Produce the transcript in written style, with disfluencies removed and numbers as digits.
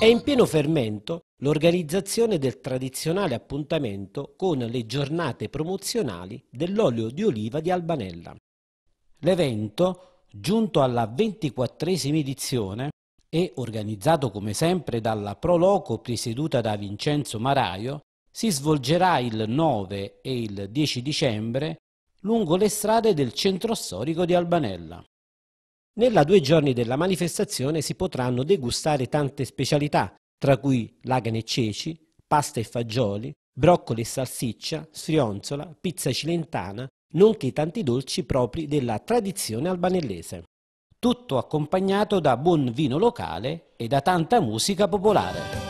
in pieno fermento l'organizzazione del tradizionale appuntamento con le giornate promozionali dell'olio di oliva di Albanella. L'evento, giunto alla 24esima edizione e organizzato come sempre dalla Pro Loco presieduta da Vincenzo Maraio, si svolgerà il 9 e il 10 dicembre lungo le strade del centro storico di Albanella. Nella 2 giorni della manifestazione si potranno degustare tante specialità, tra cui lagane e ceci, pasta e fagioli, broccoli e salsiccia, sfrionzola, pizza cilentana, nonché tanti dolci propri della tradizione albanellese. Tutto accompagnato da buon vino locale e da tanta musica popolare.